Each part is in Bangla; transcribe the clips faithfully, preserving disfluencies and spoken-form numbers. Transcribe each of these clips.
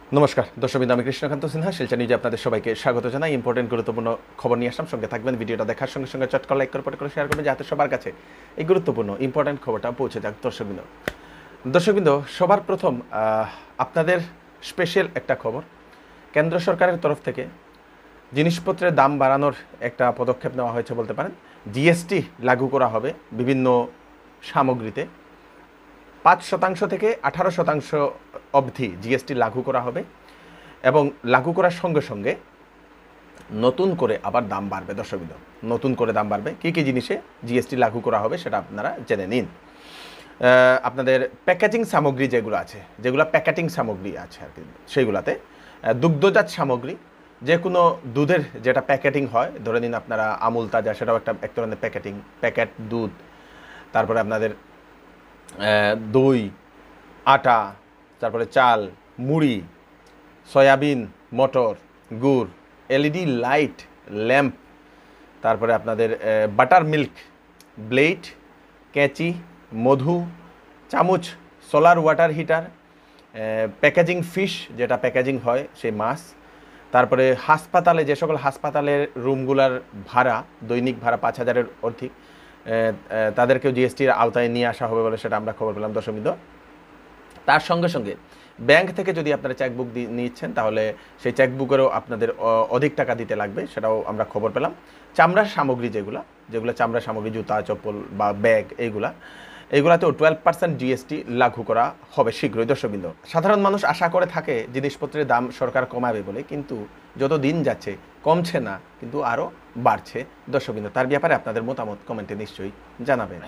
নমস্কার দর্শকবৃন্দ, আমি কৃষ্ণকান্ত সিনহা শিলচর নিউজে আপনাদের সবাইকে স্বাগত জানাই। ইম্পর্টেন্ট গুরুত্বপূর্ণ খবর নিয়ে আসলাম, সঙ্গে থাকবেন। ভিডিওটা দেখার সঙ্গে সঙ্গে চটকা লাইক করে পরে করে শেয়ার করবেন, যাতে সবার কাছে এই গুরুত্বপূর্ণ ইম্পর্টেন্ট খবরটা পৌঁছে যাক। দর্শকবৃন্দ দর্শকবৃন্দ সবার প্রথম আপনাদের স্পেশাল একটা খবর। কেন্দ্র সরকারের তরফ থেকে জিনিসপত্রের দাম বাড়ানোর একটা পদক্ষেপ নেওয়া হয়েছে বলতে পারেন। জিএসটি লাগু করা হবে বিভিন্ন সামগ্রীতে। পাঁচ শতাংশ থেকে আঠারো শতাংশ অবধি জিএসটি লাগু করা হবে এবং লাগু করার সঙ্গে সঙ্গে নতুন করে আবার দাম বাড়বে। দর্শকবৃন্দ নতুন করে দাম বাড়বে, কী কী জিনিসে জিএসটি লাগু করা হবে সেটা আপনারা জেনে নিন। আপনাদের প্যাকেজিং সামগ্রী যেগুলো আছে, যেগুলো প্যাকেটিং সামগ্রী আছে আর কি, সেইগুলাতে দুগ্ধজাত সামগ্রী, যে কোনো দুধের যেটা প্যাকেটিং হয়, ধরে নিন আপনারা আমুল তাজা, সেটাও একটা এক ধরনের প্যাকেটিং, প্যাকেট দুধ। তারপরে আপনাদের দই, আটা, তারপরে চাল, মুড়ি, সয়াবিন, মটর, গুড়, এলইডি লাইট, ল্যাম্প, তারপরে আপনাদের বাটার মিল্ক, ব্লেড, কেঁচি, মধু, চামচ, solar water heater, packaging fish, যেটা প্যাকেজিং হয় সেই মাছ। তারপরে হাসপাতালে, যে সকল হাসপাতালের রুমগুলার ভাড়া, দৈনিক ভাড়া পাঁচ হাজারের অধিক, তাদেরকেও জিএসটির আওতায় নিয়ে আসা হবে বলে সেটা আমরা খবর পেলাম। দর্শকবৃন্দ তার সঙ্গে সঙ্গে ব্যাংক থেকে যদি আপনারা চেকবুক নিচ্ছেন তাহলে সেই চেকবুকেরও আপনাদের অধিক টাকা দিতে লাগবে, সেটাও আমরা খবর পেলাম। চামড়ার সামগ্রী, যেগুলো যেগুলো চামড়ার সামগ্রী, জুতা, চপ্পল বা ব্যাগ, এইগুলা এইগুলাতেও টুয়েলভ পার্সেন্ট জিএসটি লাগু করা হবে শীঘ্রই। দর্শকবৃন্দ সাধারণ মানুষ আশা করে থাকে জিনিসপত্রের দাম সরকার কমাবে বলে, কিন্তু যত দিন যাচ্ছে কমছে না, কিন্তু আরও বাড়ছে। দর্শকবৃন্দ তার ব্যাপারে আপনাদের মতামত কমেন্টে নিশ্চয়ই জানাবেন।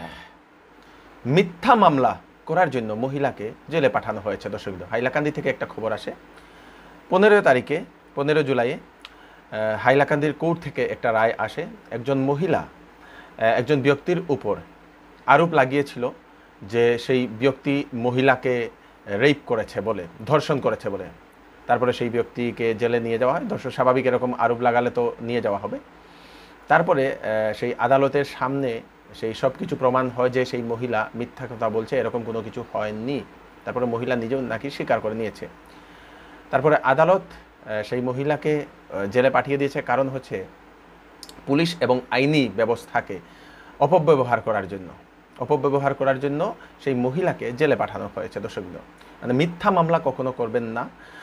মিথ্যা মামলা করার জন্য মহিলাকে জেলে পাঠানো হয়েছে। দর্শকবৃন্দ হাইলাকান্দি থেকে একটা খবর আসে। পনেরো তারিখে পনেরো জুলাইয়ে হাইলাকান্দির কোর্ট থেকে একটা রায় আসে। একজন মহিলা একজন ব্যক্তির উপর আরোপ লাগিয়েছিল যে সেই ব্যক্তি মহিলাকে রেপ করেছে বলে, ধর্ষণ করেছে বলে। তারপরে সেই ব্যক্তিকে জেলে নিয়ে যাওয়া হয়। ধর্ষণ স্বাভাবিক, এরকম আরোপ লাগালে তো নিয়ে যাওয়া হবে। তারপরে সেই আদালতের সামনে সেই সব কিছু প্রমাণ হয় যে সেই মহিলা মিথ্যা কথা বলছে, এরকম কোনো কিছু হয়নি। তারপরে মহিলা নিজেও নাকি স্বীকার করে নিয়েছে। তারপরে আদালত সেই মহিলাকে জেলে পাঠিয়ে দিয়েছে, কারণ হচ্ছে পুলিশ এবং আইনি ব্যবস্থাকে অপব্যবহার করার জন্য অপব্যবহার করার জন্য সেই মহিলাকে জেলে পাঠানো হয়েছে। দর্শকবৃন্দ মানে মিথ্যা মামলা কখনো করবেন না।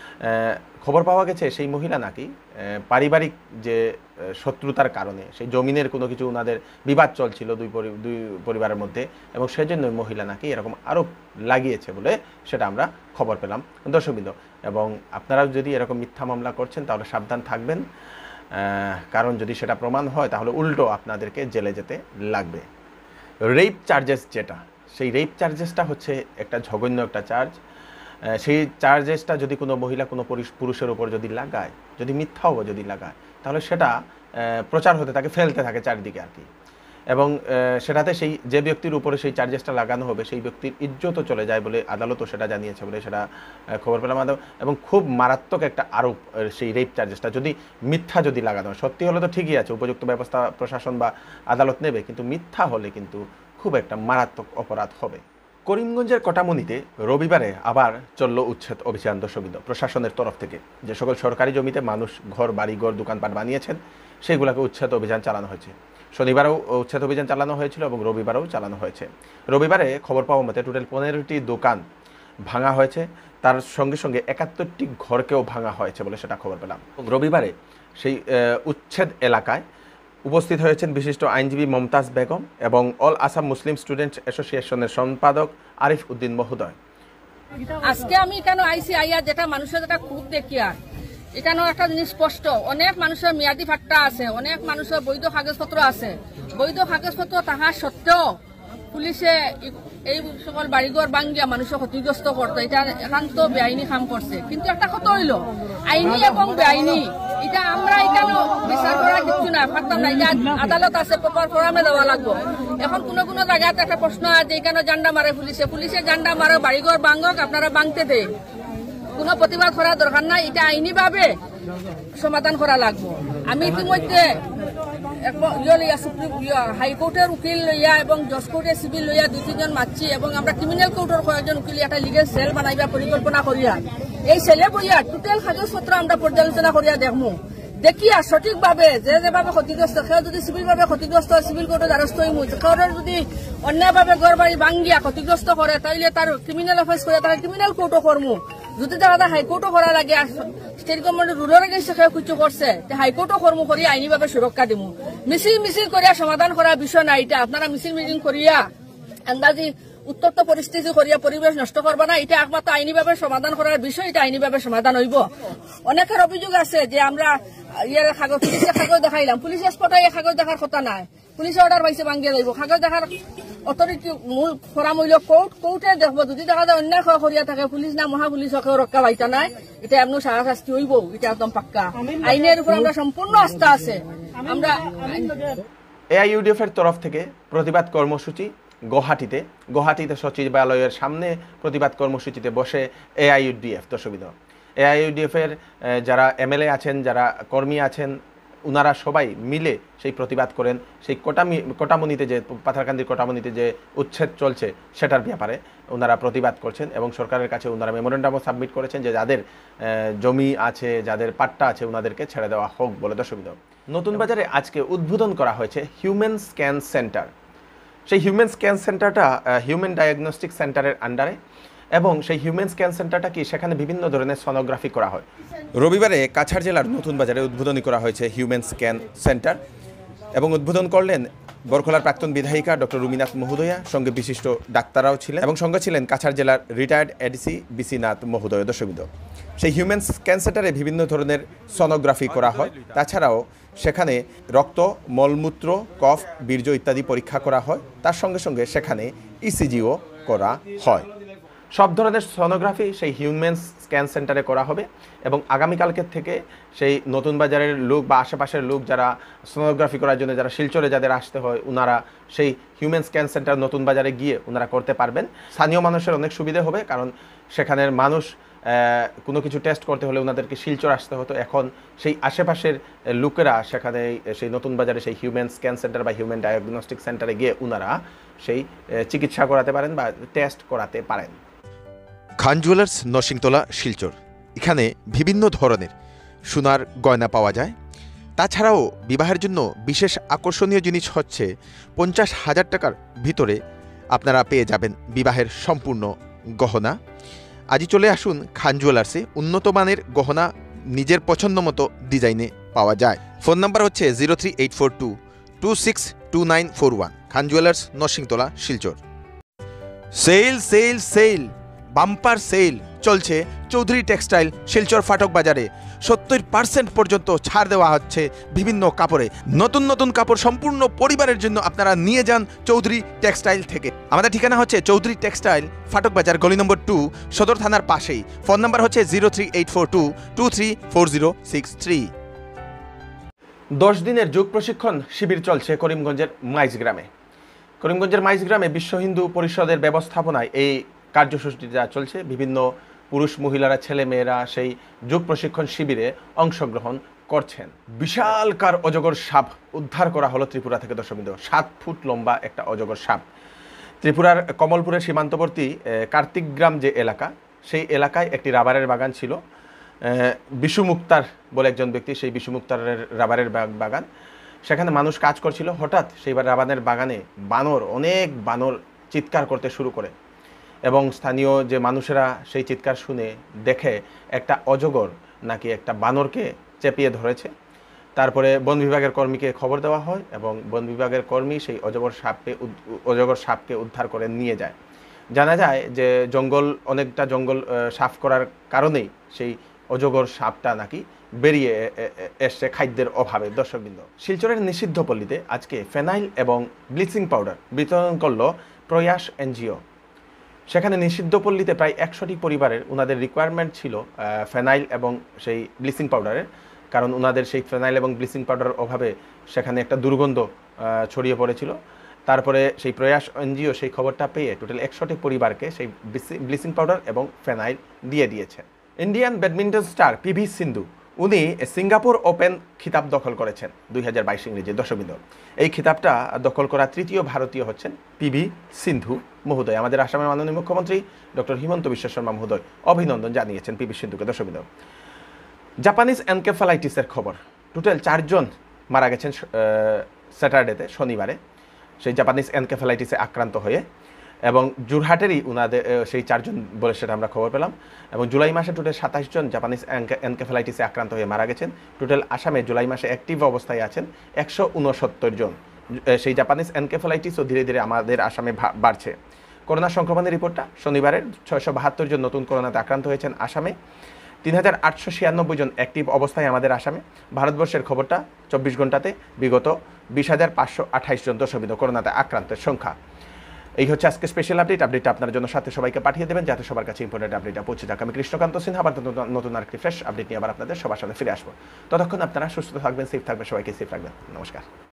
খবর পাওয়া গেছে সেই মহিলা নাকি পারিবারিক যে শত্রুতার কারণে, সেই জমিনের কোনো কিছু ওনাদের বিবাদ চলছিল দুই দুই পরিবারের মধ্যে, এবং সেজন্য মহিলা নাকি এরকম আরোপ লাগিয়েছে বলে সেটা আমরা খবর পেলাম। দর্শকবৃন্দ এবং আপনারাও যদি এরকম মিথ্যা মামলা করছেন তাহলে সাবধান থাকবেন, কারণ যদি সেটা প্রমাণ হয় তাহলে উল্টো আপনাদেরকে জেলে যেতে লাগবে। রেপ চার্জেস যেটা, সেই রেপ চার্জেসটা হচ্ছে একটা জঘন্য একটা চার্জ। সেই চার্জেসটা যদি কোনো মহিলা কোনো পুরুষের উপর যদি লাগায়, যদি মিথ্যাও যদি লাগায়, তাহলে সেটা প্রচার হতে থাকে, ফেলতে থাকে চারদিকে আর কি। এবং সেটাতে সেই যে ব্যক্তির উপরে সেই চার্জেসটা লাগানো হবে সেই ব্যক্তির ইজ্জতও চলে যায় বলে আদালতও সেটা জানিয়েছে বলে সেটা খবর পেলাম। এবং খুব মারাত্মক একটা আরোপ সেই রেপ চার্জেসটা, যদি মিথ্যা যদি লাগানো হয়। সত্যি হলে তো ঠিকই আছে, উপযুক্ত ব্যবস্থা প্রশাসন বা আদালত নেবে, কিন্তু মিথ্যা হলে কিন্তু খুব একটা মারাত্মক অপরাধ হবে। করিমগঞ্জের কটামনিতে রবিবারে আবার চলল উচ্ছেদ অভিযান। দর্শকবৃন্দ প্রশাসনের তরফ থেকে যে সকল সরকারি জমিতে মানুষ ঘর বাড়ি ঘর দোকানপাট বানিয়েছেন সেগুলোকে উচ্ছেদ অভিযান চালানো হয়েছে। শনিবারেও উচ্ছেদ অভিযান চালানো হয়েছিল এবং রবিবারেও চালানো হয়েছে। রবিবারে খবর পাওয়া মতে টোটাল পনেরোটি দোকান ভাঙা হয়েছে, তার সঙ্গে সঙ্গে একাত্তরটি ঘরকেও ভাঙা হয়েছে বলে সেটা খবর পেলাম। রবিবারে সেই উচ্ছেদ এলাকায় উপস্থিত হয়েছেন বিশিষ্ট আইনজীবী মমতাজ বেগম এবং অল আসাম মুসলিম স্টুডেন্ট অ্যাসোসিয়েশনের সম্পাদক আরিফ উদ্দিন মহোদয়। আজকে আমি কেন আইসি আইয়া যেটা মানুষের যেটা খুব দেখি, আর এখানেও একটা জিনিস স্পষ্ট, অনেক মানুষের মেয়াদি ভাট্টা আছে, অনেক মানুষের বৈধ কাগজপত্র আছে। বৈধ কাগজপত্র তাহার সত্ত্বেও পুলিশে এই সকল বাড়িঘর ভাঙ্গিয়া মানুষের ক্ষতিগ্রস্ত করতো, এটা একান্ত বেআইনি কাম করছে। কিন্তু একটা কথা হইল আইনি এবং বেআইনি, এটা আমরা এখানে বিচার করা কিছু না পারতাম না। এটা আদালত আছে, প্রপার ফোরামে দেওয়া লাগবো। এখন কোনো কোনো জায়গাতে একটা প্রশ্ন আছে, এখানে জান্ডা মারে পুলিশে, পুলিশে জান্ডা মারে, বাড়িঘর ভাঙ্গক, আপনারা ভাঙতে দে, কোনো প্রতিবাদ করার দরকার নাই। এটা আইনি ভাবে সমাধান করা লাগবো। আমি ইতিমধ্যে হাইকোর্টের উকিল লইয়া এবং জজ কোর্টের সিভিল লইয়া দুই তিনজন মাতছি, এবং আমরা ক্রিমিনাল কোর্টের কয়েকজন উকিল একটা লিগেল সেল বানাইবা পরিকল্পনা করিয়া এই ছেলে বইয়া টোটাল কাগজপত্র আমরা পর্যালোচনা করিয়া দেখমু দেখিয়া সঠিকভাবে যে যেভাবে ক্ষতিগ্রস্ত সেও যদি সিভিলভাবে ক্ষতিগ্রস্ত সিভিল কোর্টে দ্বারস্থ হইমু সেও যদি অন্যায়ভাবে ঘর বাড়ি ভাঙ্গিয়া ক্ষতিগ্রস্ত করে তাইলে তার ক্রিমিনাল অফেন্স করে তার ক্রিমিনাল কোর্টও করমু যদি দেখা হাইকোর্টও করা লাগে স্টেট গভর্নমেন্ট রুলের এগেন্সে সেও কিছু করছে হাইকোর্টও কর্ম করি আইনিভাবে সুরক্ষা দিমু মিছিল মিছিল করিয়া সমাধান করার বিষয় না এটা আপনারা মিছিল মিটিং করিয়া আন্দাজি উত্তপ্ত পরিস্থিতি করিয়া পরিবেশ নষ্ট করবা না এটা একমাত্র আইনিভাবে সমাধান করার বিষয় এটা আইনিভাবে সমাধান হইব অনেকের অভিযোগ আছে যে আমরা ইয়ার কাগজ পুলিশের কাগজ দেখাইলাম পুলিশ স্পটে এই কাগজ দেখার কথা নাই পুলিশে অর্ডার পাইছে ভাঙ্গিয়ে যাইব কাগজ দেখার অথরিটি মূল ফোরাম হইল কোর্ট কোর্টে দেখবো যদি দেখা যায় অন্যায় করিয়া থাকে পুলিশ না মহা পুলিশকে রক্ষা পাইতা নাই এটা এমন সারা শাস্তি হইব এটা একদম পাক্কা আইনের উপর আমরা সম্পূর্ণ আস্থা আছে আমরা এআইইউডিএফ এর তরফ থেকে প্রতিবাদ কর্মসূচি গুয়াহাটিতে গুয়াহাটিতে সচিবালয়ের সামনে প্রতিবাদ কর্মসূচিতে বসে এআইইউডিএফ দর্শকবৃন্দ এআইইউডিএফ এর যারা এমএলএ আছেন যারা কর্মী আছেন উনারা সবাই মিলে সেই প্রতিবাদ করেন সেই কোটামি কোটামনিতে যে পাথারকান্দির কোটামনিতে যে উচ্ছেদ চলছে সেটার ব্যাপারে ওনারা প্রতিবাদ করছেন এবং সরকারের কাছে ওনারা মেমোরেন্ডামও সাবমিট করেছেন যে যাদের জমি আছে যাদের পাট্টা আছে ওনাদেরকে ছেড়ে দেওয়া হোক বলে দর্শকবৃন্দ নতুন বাজারে আজকে উদ্বোধন করা হয়েছে হিউম্যান স্ক্যান সেন্টার সেই হিউম্যান স্ক্যান সেন্টারটা হিউম্যান ডায়াগনস্টিক সেন্টারের আন্ডারে এবং সেই হিউম্যান স্ক্যান সেন্টারটা কি সেখানে বিভিন্ন ধরনের সোনোগ্রাফি করা হয় রবিবারে কাছাড় জেলার নতুন বাজারে উদ্বোধনী করা হয়েছে হিউম্যান স্ক্যান সেন্টার এবং উদ্বোধন করলেন বরখলার প্রাক্তন বিধায়িকা ডক্টর রুমিনাথ মহোদয়া সঙ্গে বিশিষ্ট ডাক্তাররাও ছিলেন এবং সঙ্গে ছিলেন কাছাড় জেলার রিটায়ার্ড এডিসি বিসিনাথ মহোদয় দর্শকবৃন্দ সেই হিউম্যান স্ক্যান সেন্টারে বিভিন্ন ধরনের সোনোগ্রাফি করা হয় তাছাড়াও সেখানে রক্ত মলমূত্র কফ বীর্য ইত্যাদি পরীক্ষা করা হয় তার সঙ্গে সঙ্গে সেখানে ইসিজিও করা হয় সব ধরনের সোনোগ্রাফি সেই হিউম্যান স্ক্যান সেন্টারে করা হবে এবং আগামীকালকের থেকে সেই নতুন বাজারের লোক বা আশেপাশের লোক যারা সোনোগ্রাফি করার জন্য যারা শিলচরে যাদের আসতে হয় ওনারা সেই হিউম্যান স্ক্যান সেন্টার নতুন বাজারে গিয়ে ওনারা করতে পারবেন স্থানীয় মানুষের অনেক সুবিধা হবে কারণ সেখানের মানুষ কোনো কিছু টেস্ট করতে হলে ওনাদেরকে শিলচর আসতে হতো এখন সেই আশেপাশের লোকেরা সেখানে সেই নতুন বাজারে সেই হিউম্যান স্ক্যান সেন্টার বা হিউম্যান ডায়াগনস্টিক সেন্টারে গিয়ে ওনারা সেই চিকিৎসা করাতে পারেন বা টেস্ট করাতে পারেন খান জুয়েলার্স নরসিংতলা শিলচর এখানে বিভিন্ন ধরনের সোনার গয়না পাওয়া যায় তাছাড়াও বিবাহের জন্য বিশেষ আকর্ষণীয় জিনিস হচ্ছে পঞ্চাশ হাজার টাকার ভিতরে আপনারা পেয়ে যাবেন বিবাহের সম্পূর্ণ গহনা আজই চলে আসুন খান জুয়েলার্সে উন্নত মানের গহনা নিজের পছন্দ মতো ডিজাইনে পাওয়া যায় ফোন নাম্বার হচ্ছে zero three eight four two two six two nine four one Khan jewellers Narsingtala Silchar sale sale sale bumper sale চলছে চৌধুরী টেক্সটাইল শিলচর ফাটক বাজারে সত্তর পার্সেন্ট পর্যন্ত ছাড় দেওয়া হচ্ছে বিভিন্ন কাপড়ে নতুন নতুন কাপড় সম্পূর্ণ পরিবারের জন্য আপনারা নিয়ে যান চৌধুরী টেক্সটাইল থেকে আমাদের ঠিকানা হচ্ছে চৌধুরী টেক্সটাইল ফাটক বাজার গলি নম্বর টু সদর থানার পাশেই ফোন নাম্বার হচ্ছে zero three eight four two two three four zero six three দশ দিনের যোগ প্রশিক্ষণ শিবির চলছে করিমগঞ্জের মাইজ গ্রামে করিমগঞ্জের মাইজ গ্রামে বিশ্ব হিন্দু পরিষদের ব্যবস্থাপনায় এই কার্যসূচিটা চলছে বিভিন্ন পুরুষ মহিলারা ছেলে মেয়েরা সেই যোগ প্রশিক্ষণ শিবিরে অংশগ্রহণ করছেন বিশালকার অজগর সাপ উদ্ধার করা হলো ত্রিপুরা থেকে দর্শকবৃন্দ সাত ফুট লম্বা একটা অজগর সাপ ত্রিপুরার কমলপুরের সীমান্তবর্তী কার্তিকগ্রাম যে এলাকা সেই এলাকায় একটি রাবারের বাগান ছিল বিশু মুক্তার বলে একজন ব্যক্তি সেই বিশু মুক্তারের রাবারের বাগান সেখানে মানুষ কাজ করছিল হঠাৎ সেই রাবারের বাগানে বানর অনেক বানর চিৎকার করতে শুরু করে এবং স্থানীয় যে মানুষেরা সেই চিৎকার শুনে দেখে একটা অজগর নাকি একটা বানরকে চেপিয়ে ধরেছে তারপরে বন বিভাগের কর্মীকে খবর দেওয়া হয় এবং বন বিভাগের কর্মী সেই অজগর সাপকে অজগর সাপকে উদ্ধার করে নিয়ে যায় জানা যায় যে জঙ্গল অনেকটা জঙ্গল সাফ করার কারণেই সেই অজগর সাপটা নাকি বেরিয়ে এসছে খাদ্যের অভাবে দর্শকবৃন্দ শিলচরের নিষিদ্ধ পল্লীতে আজকে ফেনাইল এবং ব্লিচিং পাউডার বিতরণ করল প্রয়াস এনজিও সেখানে নিষিদ্ধ পল্লীতে প্রায় একশোটি পরিবারের ওনাদের রিকোয়ারমেন্ট ছিল ফেনাইল এবং সেই ব্লিচিং পাউডারের কারণ ওনাদের সেই ফেনাইল এবং ব্লিচিং পাউডারের অভাবে সেখানে একটা দুর্গন্ধ ছড়িয়ে পড়েছিল তারপরে সেই প্রয়াস এনজিও সেই খবরটা পেয়ে টোটাল একশোটি পরিবারকে সেই ব্লিচিং পাউডার এবং ফেনাইল দিয়ে দিয়েছে Indian badminton star PV Sindhu উনি সিঙ্গাপুর ওপেন খিতাব দখল করেছেন দুই হাজার বাইশ ইংরেজি দর্শকবৃন্দ। এই খিতাবটা দখল করা তৃতীয় ভারতীয় হচ্ছেন পিভি সিন্ধু মহোদয়। আমাদের আসামের মাননীয় মুখ্যমন্ত্রী ডক্টর হিমন্ত বিশ্ব শর্মা মহোদয় অভিনন্দন জানিয়েছেন পিভি সিন্ধুকে। দর্শকবৃন্দ, জাপানিজ এনকেফালাইটিসের খবর, টোটাল চারজন মারা গেছেন স্যাটারডেতে, শনিবারে, সেই জাপানিজ এনকেফালাইটিসে আক্রান্ত হয়ে, এবং জোরহাটেরই উনাদের সেই চারজন বলে সেটা আমরা খবর পেলাম। এবং জুলাই মাসে টোটাল সাতাশ জন জাপানিজ এনকেফালাইটিসে আক্রান্ত হয়ে মারা গেছেন। টোটাল আসামে জুলাই মাসে অ্যাক্টিভ অবস্থায় আছেন একশো উনসত্তর জন। সেই জাপানিজ এনকেফালাইটিসও ধীরে ধীরে আমাদের আসামে বাড়ছে। করোনা সংক্রমণের রিপোর্টটা শনিবারের ছয়শো বাহাত্তর জন নতুন করোনাতে আক্রান্ত হয়েছেন আসামে। তিন হাজার আটশো ছিয়ানব্বই জন অ্যাক্টিভ অবস্থায় আমাদের আসামে। ভারতবর্ষের খবরটা চব্বিশ ঘন্টাতে বিগত বিশ হাজার পাঁচশো আঠাইশ জন দর্শকবৃন্দ করোনাতে আক্রান্তের সংখ্যা। এই হচ্ছে আজকে স্পেশাল আপডেট। আপডেটটা আপনার জন্য সাথে সবাইকে পাঠিয়ে দেবেন যাতে সবার কাছে ইম্পর্টেন্ট আপডেটটা পৌঁছে যাক। আমি কৃষ্ণকান্ত সিনহা আবার নতুন আরেকটি ফ্রেশ আপডেট নিয়ে আবার আপনাদের সবার সামনে ফিরে আসবো। ততক্ষণ আপনারা সুস্থ থাকবেন, সেফ থাকবেন, সবাইকে সেফ রাখবেন। নমস্কার।